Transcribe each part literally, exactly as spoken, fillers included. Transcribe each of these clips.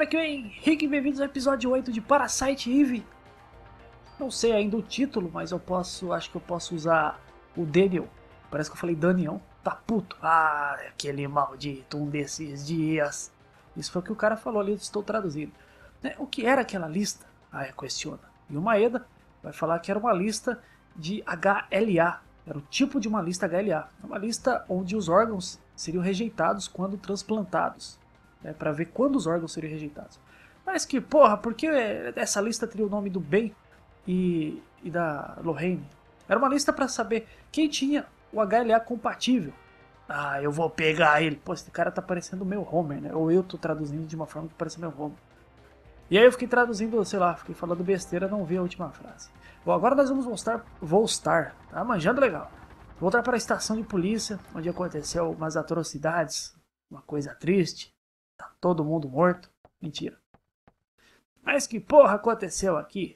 galera, aqui é o Henrique, bem-vindos ao episódio oito de Parasite Eve. Não sei ainda o título, mas eu posso, acho que eu posso usar o Daniel. Parece que eu falei Daniel. Tá puto. Ah, aquele maldito, um desses dias. Isso foi o que o cara falou ali, estou traduzindo. Né, o que era aquela lista? Ah, é, questiona. E o Maeda vai falar que era uma lista de H L A. Era o tipo de uma lista H L A. Uma lista onde os órgãos seriam rejeitados quando transplantados. Né, para ver quando os órgãos seriam rejeitados. Mas que porra, por que essa lista teria o nome do Ben e, e da Lorraine? Era uma lista para saber quem tinha o H L A compatível. Ah, eu vou pegar ele. Pô, esse cara tá parecendo o meu Homer, né? Ou eu tô traduzindo de uma forma que parece o meu Homer. E aí eu fiquei traduzindo, sei lá, fiquei falando besteira, não vi a última frase. Bom, agora nós vamos voltar, voltar, tá manjando legal. Voltar para a estação de polícia, onde aconteceu umas atrocidades, uma coisa triste. Tá todo mundo morto. Mentira. Mas que porra aconteceu aqui?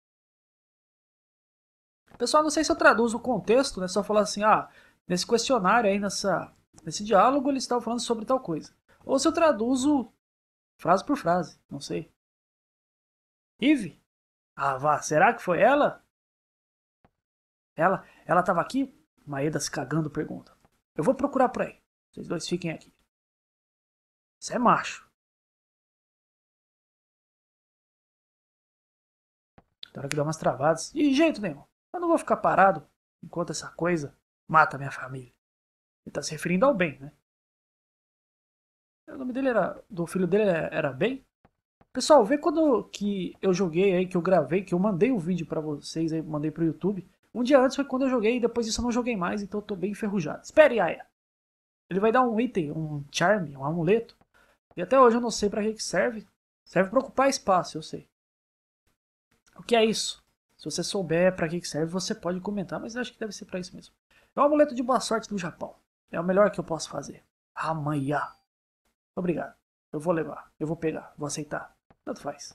Pessoal, não sei se eu traduzo o contexto, né? Só falar assim, ah, nesse questionário aí, nessa, nesse diálogo, eles estavam falando sobre tal coisa. Ou se eu traduzo frase por frase, não sei. Eve? Ah, vá, será que foi ela? Ela, ela tava aqui? Maeda se cagando pergunta. Eu vou procurar por aí. Vocês dois fiquem aqui. Você é macho. Tem hora que dá umas travadas. De jeito nenhum. Eu não vou ficar parado enquanto essa coisa mata minha família. Ele tá se referindo ao Ben, né? O nome dele era. Do filho dele era Ben? Pessoal, vê quando que eu joguei aí, que eu gravei, que eu mandei o vídeo pra vocês aí, mandei pro YouTube. Um dia antes foi quando eu joguei, e depois disso eu não joguei mais, então eu tô bem enferrujado. Espere, Aya! Ele vai dar um item, um charme, um amuleto. E até hoje eu não sei pra que que serve. Serve pra ocupar espaço, eu sei. O que é isso? Se você souber pra que que serve, você pode comentar, mas eu acho que deve ser pra isso mesmo. É um amuleto de boa sorte do Japão. É o melhor que eu posso fazer. Amanhã. Obrigado. Eu vou levar. Eu vou pegar. Vou aceitar. Tanto faz.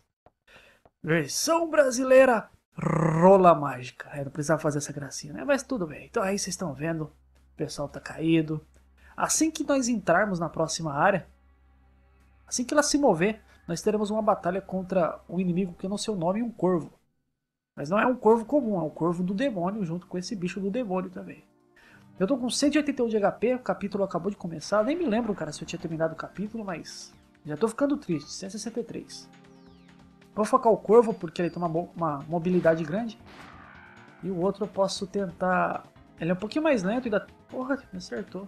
Versão brasileira rola mágica. É, não precisava fazer essa gracinha, né? Mas tudo bem. Então aí vocês estão vendo. O pessoal tá caído. Assim que nós entrarmos na próxima área, assim que ela se mover, nós teremos uma batalha contra um inimigo que eu não sei o nome, um corvo. Mas não é um corvo comum, é um corvo do demônio junto com esse bicho do demônio também. Eu tô com cento e oitenta e um de H P, o capítulo acabou de começar. Eu nem me lembro, cara, se eu tinha terminado o capítulo, mas já tô ficando triste. cento e sessenta e três. Vou focar o corvo porque ele tem uma, uma mobilidade grande. E o outro eu posso tentar... Ele é um pouquinho mais lento e dá... Porra, me acertou.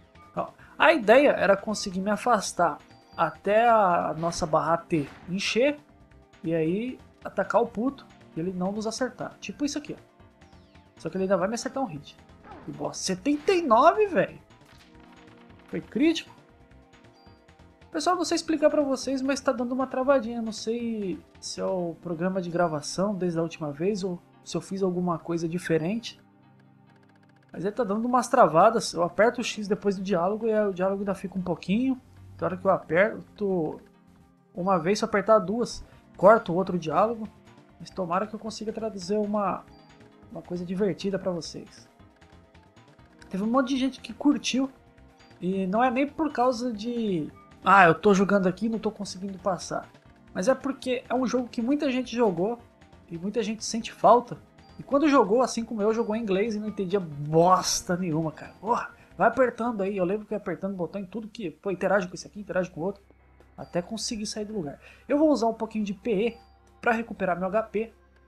A ideia era conseguir me afastar até a nossa barra T encher. E aí atacar o puto e ele não nos acertar. Tipo isso aqui, ó. Só que ele ainda vai me acertar um hit. E boa, setenta e nove, velho. Foi crítico. Pessoal, não sei explicar pra vocês, mas tá dando uma travadinha. Não sei se é o programa de gravação desde a última vez ou se eu fiz alguma coisa diferente. Mas ele tá dando umas travadas. Eu aperto o X depois do diálogo e aí o diálogo ainda fica um pouquinho. Na hora que eu aperto uma vez, se eu apertar duas, corto o outro diálogo. Mas tomara que eu consiga traduzir uma, uma coisa divertida pra vocês. Teve um monte de gente que curtiu. E não é nem por causa de... Ah, eu tô jogando aqui e não tô conseguindo passar. Mas é porque é um jogo que muita gente jogou e muita gente sente falta. E quando jogou, assim como eu, jogou em inglês e não entendia bosta nenhuma, cara. Porra, vai apertando aí. Eu lembro que eu ia apertando o botão em tudo que... Pô, interage com esse aqui, interage com o outro. Até conseguir sair do lugar. Eu vou usar um pouquinho de P E pra recuperar meu H P.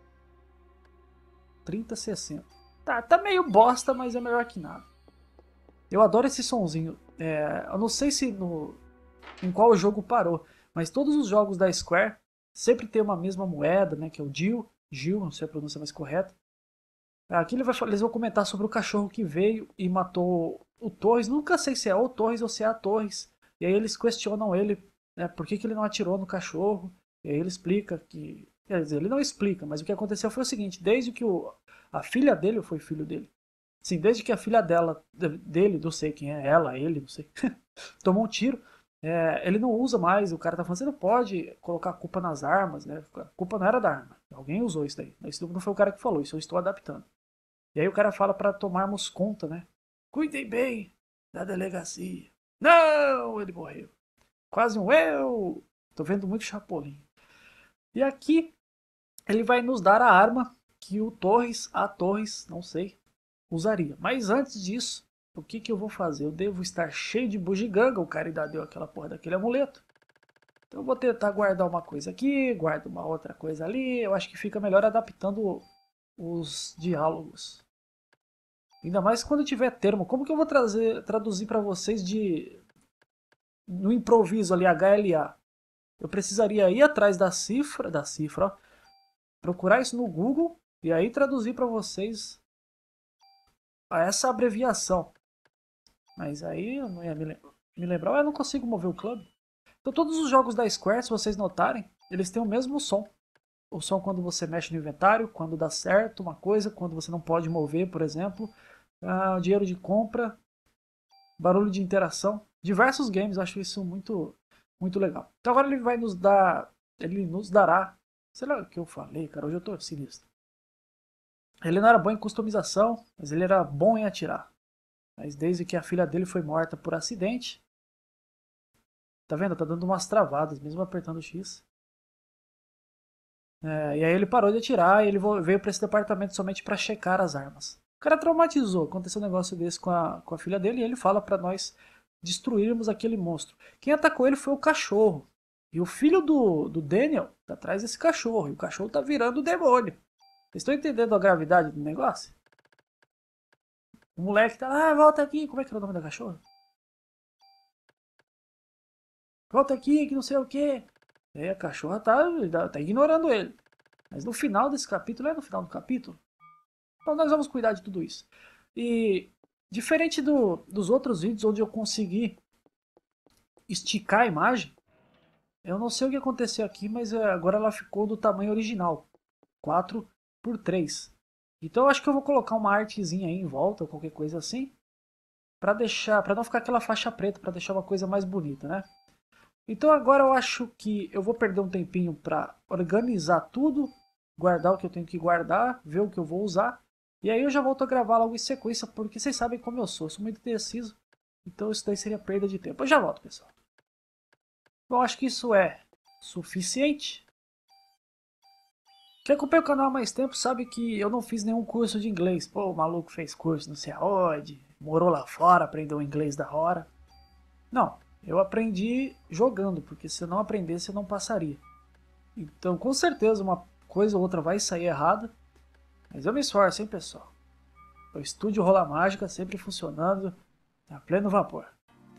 trinta, sessenta. Tá, tá meio bosta, mas é melhor que nada. Eu adoro esse sonzinho. É, eu não sei se no, em qual jogo parou, mas todos os jogos da Square sempre tem uma mesma moeda, né, que é o Jill. Jill, não sei a pronúncia mais correta. Aqui ele vai, eles vão comentar sobre o cachorro que veio e matou o Torres. Nunca sei se é o Torres ou se é a Torres. E aí eles questionam ele, né, por que, que ele não atirou no cachorro. E aí ele explica que... Quer dizer, ele não explica, mas o que aconteceu foi o seguinte. Desde que o, a filha dele, ou foi filho dele? Sim, desde que a filha dela, dele, não sei quem é, ela, ele, não sei, tomou um tiro, é, ele não usa mais, o cara tá falando, você não pode colocar a culpa nas armas, né? A culpa não era da arma, alguém usou isso daí. Isso não foi o cara que falou, isso eu estou adaptando. E aí o cara fala pra tomarmos conta, né? Cuidem bem da delegacia. Não, ele morreu. Quase um eu. Tô vendo muito Chapolin. E aqui ele vai nos dar a arma que o Torres, a Torres, não sei, usaria. Mas antes disso, o que, que eu vou fazer? Eu devo estar cheio de bugiganga, o cara ainda deu aquela porra daquele amuleto. Então eu vou tentar guardar uma coisa aqui, guardo uma outra coisa ali. Eu acho que fica melhor adaptando os diálogos. Ainda mais quando tiver termo. Como que eu vou trazer, traduzir para vocês de no improviso ali, H L A? Eu precisaria ir atrás da cifra, da cifra, ó, procurar isso no Google e aí traduzir para vocês a essa abreviação. Mas aí eu não ia me, lem me lembrar. Eu não consigo mover o clube. Então todos os jogos da Square, se vocês notarem, eles têm o mesmo som. O som quando você mexe no inventário, quando dá certo uma coisa, quando você não pode mover, por exemplo. Uh, dinheiro de compra, barulho de interação. Diversos games, eu acho isso muito, muito legal. Então agora ele vai nos dar, ele nos dará, sei lá o que eu falei, cara, hoje eu tô sinistro. Ele não era bom em customização, mas ele era bom em atirar. Mas desde que a filha dele foi morta por acidente, tá vendo? Tá dando umas travadas, mesmo apertando o X. É, e aí ele parou de atirar e ele veio para esse departamento somente para checar as armas. O cara traumatizou, aconteceu um negócio desse com a, com a filha dele e ele fala para nós destruirmos aquele monstro. Quem atacou ele foi o cachorro. E o filho do, do Daniel tá atrás desse cachorro. E o cachorro tá virando o demônio. Vocês estão entendendo a gravidade do negócio? O moleque tá lá, ah, volta aqui. Como é que era o nome da cachorra? Volta aqui, que não sei o que. E aí a cachorra tá, tá ignorando ele. Mas no final desse capítulo, é no final do capítulo, então nós vamos cuidar de tudo isso. E diferente do, dos outros vídeos onde eu consegui esticar a imagem, eu não sei o que aconteceu aqui, mas agora ela ficou do tamanho original, quatro por três. Então eu acho que eu vou colocar uma artezinha aí em volta, ou qualquer coisa assim, para deixar, para não ficar aquela faixa preta, para deixar uma coisa mais bonita, né? Então agora eu acho que eu vou perder um tempinho para organizar tudo, guardar o que eu tenho que guardar, ver o que eu vou usar. E aí eu já volto a gravar logo em sequência, porque vocês sabem como eu sou, eu sou muito indeciso. Então isso daí seria perda de tempo. Eu já volto, pessoal. Bom, acho que isso é suficiente. Quem acompanha o canal há mais tempo sabe que eu não fiz nenhum curso de inglês. Pô, o maluco fez curso não sei aonde, morou lá fora, aprendeu inglês da hora. Não, eu aprendi jogando, porque se eu não aprendesse eu não passaria. Então com certeza uma coisa ou outra vai sair errada. Mas eu me esforço, hein, pessoal? O estúdio Rola Mágica sempre funcionando a pleno vapor.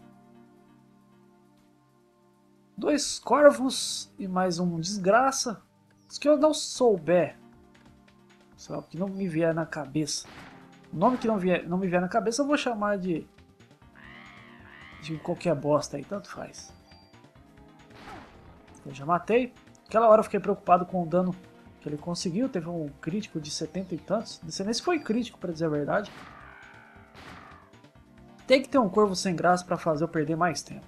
Dois corvos e mais um desgraça. Se que eu não souber, só que não me vier na cabeça. O nome que não, vier, não me vier na cabeça eu vou chamar de de qualquer bosta aí, tanto faz. Eu já matei. Aquela hora eu fiquei preocupado com o dano que ele conseguiu, teve um crítico de setenta e tantos, não sei nem se foi crítico pra dizer a verdade. Tem que ter um corvo sem graça pra fazer eu perder mais tempo.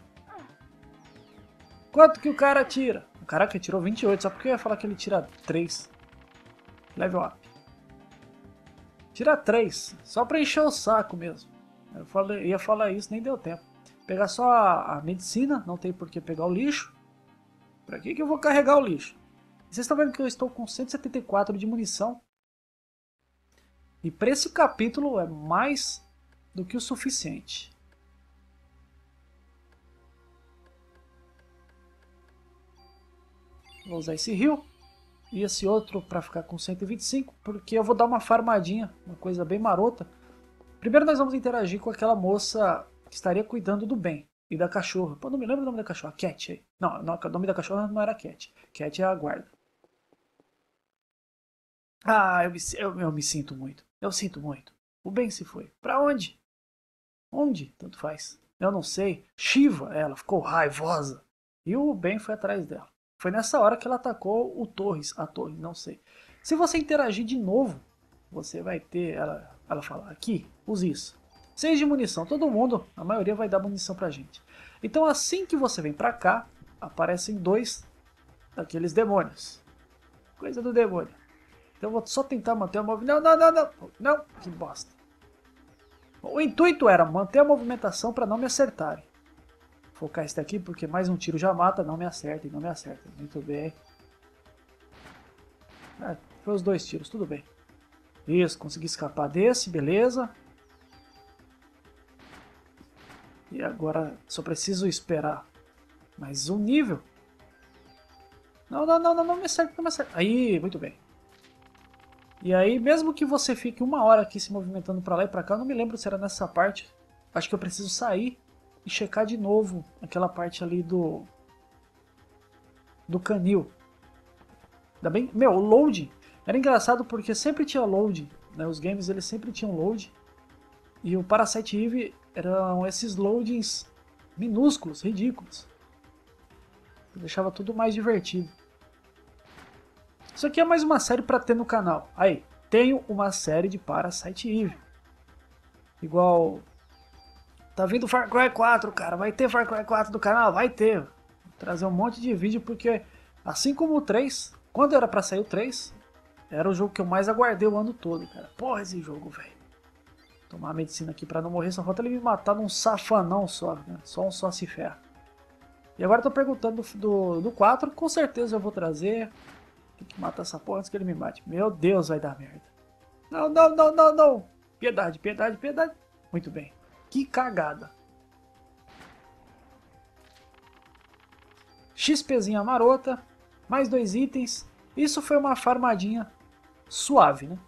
Quanto que o cara tira? Caraca, ele tirou vinte e oito, só porque eu ia falar que ele tira três. Level up. Tira três, só pra encher o saco mesmo. Eu falei, ia falar isso, nem deu tempo. Pegar só a, a medicina, não tem por que pegar o lixo. Pra que que eu vou carregar o lixo? Vocês estão vendo que eu estou com cento e setenta e quatro de munição. E para esse capítulo é mais do que o suficiente. Vou usar esse heal e esse outro para ficar com cento e vinte e cinco, porque eu vou dar uma farmadinha, uma coisa bem marota. Primeiro nós vamos interagir com aquela moça que estaria cuidando do Ben e da cachorra. Pô, não me lembro o nome da cachorra, Cat aí. Não, não, o nome da cachorra não era Cat. Cat é a guarda. Ah, eu me, eu, eu me sinto muito. Eu sinto muito. O Ben se foi. Pra onde? Onde? Tanto faz. Eu não sei. Shiva, ela ficou raivosa. E o Ben foi atrás dela. Foi nessa hora que ela atacou o Torres. A Torre, não sei. Se você interagir de novo, você vai ter... Ela, ela fala, aqui, use isso. Seis de munição. Todo mundo, a maioria vai dar munição pra gente. Então assim que você vem pra cá, aparecem dois daqueles demônios. Coisa do demônio. Então eu vou só tentar manter a movimentação. Não, não, não, não. Não, que bosta. O intuito era manter a movimentação para não me acertarem. focar esse daqui, porque mais um tiro já mata. Não me acertem, não me acertem. Muito bem. É, foi os dois tiros, tudo bem. Isso, consegui escapar desse, beleza. E agora só preciso esperar mais um nível. Não, não, não, não, não me acerta, não me acerta. Aí, muito bem. E aí, mesmo que você fique uma hora aqui se movimentando pra lá e pra cá, eu não me lembro se era nessa parte. Acho que eu preciso sair e checar de novo aquela parte ali do... do canil. Ainda bem... Meu, o load era engraçado porque sempre tinha load, né? Os games eles sempre tinham load. E o Parasite Eve eram esses loadings minúsculos, ridículos. Deixava tudo mais divertido. Isso aqui é mais uma série pra ter no canal. Aí, tenho uma série de Parasite Eve. Igual... Tá vindo Far Cry quatro, cara. Vai ter Far Cry quatro do canal? Vai ter. Vou trazer um monte de vídeo porque, assim como o três, quando era pra sair o três, era o jogo que eu mais aguardei o ano todo, cara. Porra, esse jogo, velho. Tomar a medicina aqui pra não morrer, só falta ele me matar num safanão só, né? Só um só se ferra. E agora eu tô perguntando do, do, do quatro, com certeza eu vou trazer. Tem que matar essa porra antes que ele me mate. Meu Deus, vai dar merda. Não, não, não, não, não. Piedade, piedade, piedade. Muito bem. Que cagada. XPzinha marota. Mais dois itens. Isso foi uma farmadinha suave, né?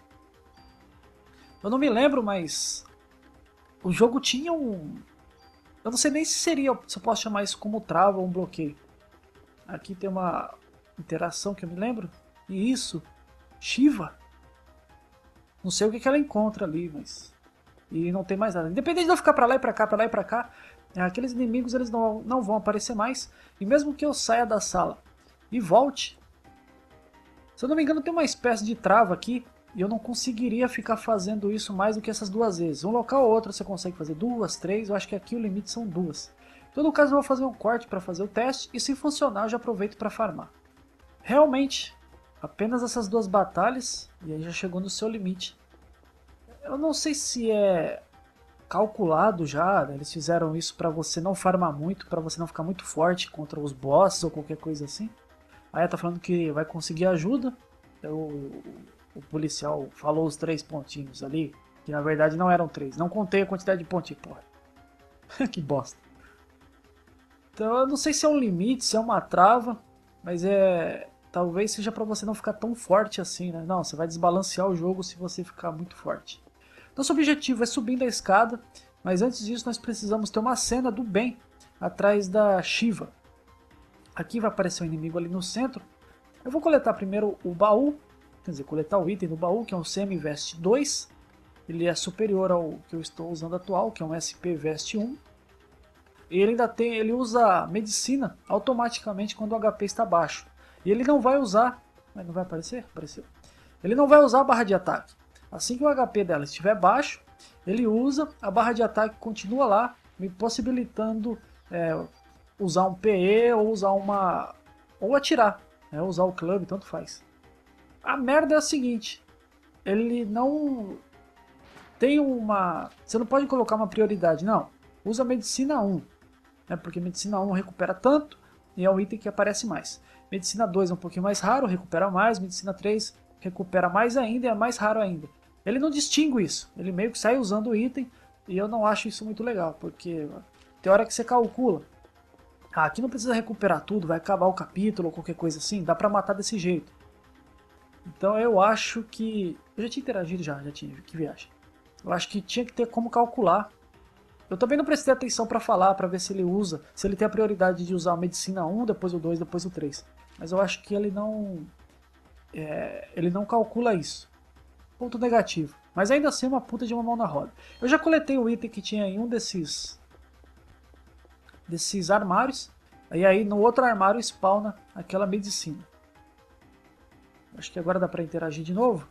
Eu não me lembro, mas... o jogo tinha um... eu não sei nem se seria... se eu posso chamar isso como trava ou um bloqueio. Aqui tem uma interação que eu me lembro. E isso... Shiva. Não sei o que, que ela encontra ali, mas... e não tem mais nada. Independente de eu ficar pra lá e pra cá, pra lá e pra cá, aqueles inimigos eles não, não vão aparecer mais. E mesmo que eu saia da sala e volte... se eu não me engano tem uma espécie de trava aqui. E eu não conseguiria ficar fazendo isso mais do que essas duas vezes. Um local ou outro você consegue fazer duas, três. Eu acho que aqui o limite são duas. Em todo caso eu vou fazer um corte para fazer o teste. E se funcionar eu já aproveito para farmar. Realmente, apenas essas duas batalhas. E aí já chegou no seu limite. Eu não sei se é calculado já. Né? Eles fizeram isso para você não farmar muito. Para você não ficar muito forte contra os bosses ou qualquer coisa assim. Aí tá falando que vai conseguir ajuda. Eu... o policial falou os três pontinhos ali, que na verdade não eram três. Não contei a quantidade de pontinhos, porra. Que bosta. Então eu não sei se é um limite, se é uma trava, mas é... talvez seja pra você não ficar tão forte assim, né? Não, você vai desbalancear o jogo se você ficar muito forte. Nosso objetivo é subindo a escada, mas antes disso nós precisamos ter uma cena do bem atrás da Shiva. Aqui vai aparecer um inimigo ali no centro. Eu vou coletar primeiro o baú. Quer dizer, coletar o item do baú, que é um Semi-Vest dois. Ele é superior ao que eu estou usando atual, que é um S P-Vest um. E ele ainda tem, ele usa medicina automaticamente quando o H P está baixo. E ele não vai usar... mas não vai aparecer? Apareceu. Ele não vai usar a barra de ataque. Assim que o H P dela estiver baixo, ele usa, a barra de ataque continua lá, me possibilitando é, usar um P E ou usar uma... ou atirar, né, usar o clube, tanto faz. A merda é a seguinte, ele não tem uma... você não pode colocar uma prioridade, não. Usa medicina um, né, porque medicina um recupera tanto e é um item que aparece mais. Medicina dois é um pouquinho mais raro, recupera mais. Medicina três recupera mais ainda e é mais raro ainda. Ele não distingue isso, ele meio que sai usando o item e eu não acho isso muito legal, porque tem hora que você calcula. Ah, aqui não precisa recuperar tudo, vai acabar o capítulo ou qualquer coisa assim, dá pra matar desse jeito. Então eu acho que... eu já tinha interagido já, já tinha, que viagem. Eu acho que tinha que ter como calcular. Eu também não prestei atenção pra falar, pra ver se ele usa, se ele tem a prioridade de usar a medicina um, depois o dois, depois o três. Mas eu acho que ele não... É, ele não calcula isso. Ponto negativo. Mas ainda assim é uma puta de uma mão na roda. Eu já coletei o item que tinha em um desses... desses armários. E aí no outro armário spawna aquela medicina. Acho que agora dá pra interagir de novo.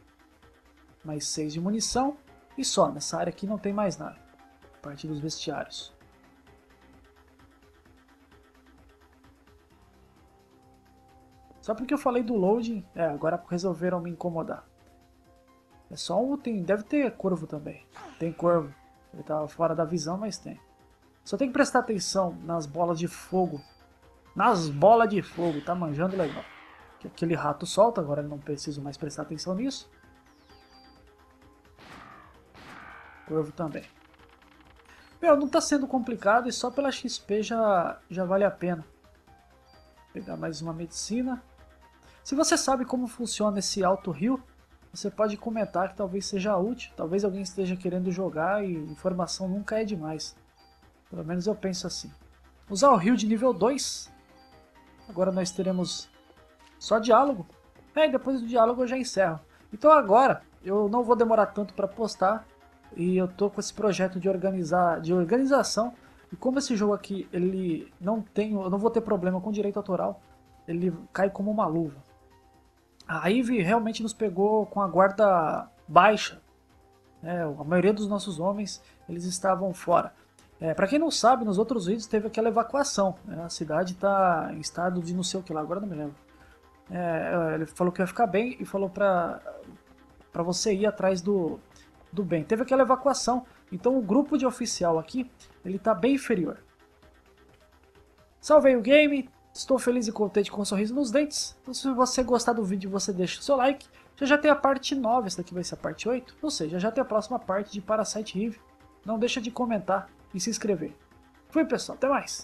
Mais seis de munição. E só, nessa área aqui não tem mais nada. A parte dos vestiários. Só porque eu falei do loading, é, agora resolveram me incomodar. É só um, tem, deve ter corvo também. Tem corvo. Ele tava fora da visão, mas tem. Só tem que prestar atenção nas bolas de fogo. Nas bolas de fogo, tá manjando legal. Que aquele rato solta, agora eu não preciso mais prestar atenção nisso. Corvo também. Meu, não tá sendo complicado e só pela X P já, já vale a pena. Vou pegar mais uma medicina. Se você sabe como funciona esse auto heal, você pode comentar que talvez seja útil. Talvez alguém esteja querendo jogar e informação nunca é demais. Pelo menos eu penso assim. Usar o heal de nível dois. Agora nós teremos só diálogo. É, e depois do diálogo eu já encerro. Então agora eu não vou demorar tanto para postar. E eu tô com esse projeto de organizar, de organização. E como esse jogo aqui, ele não tem, eu não vou ter problema com direito autoral, ele cai como uma luva. A Ivy realmente nos pegou com a guarda baixa. É, a maioria dos nossos homens, eles estavam fora. É, para quem não sabe, nos outros vídeos teve aquela evacuação. Né? A cidade está em estado de não sei o que lá, agora não me lembro. É, ele falou que ia ficar bem e falou para para você ir atrás do do bem. Teve aquela evacuação, então o grupo de oficial aqui, ele tá bem inferior. Salvei o game, estou feliz e contente com um sorriso nos dentes. Então, se você gostar do vídeo, você deixa o seu like. Já já tem a parte nove, essa daqui vai ser a parte oito. Ou seja, já tem a próxima parte de Parasite Eve. Não deixa de comentar e se inscrever. Fui pessoal, até mais!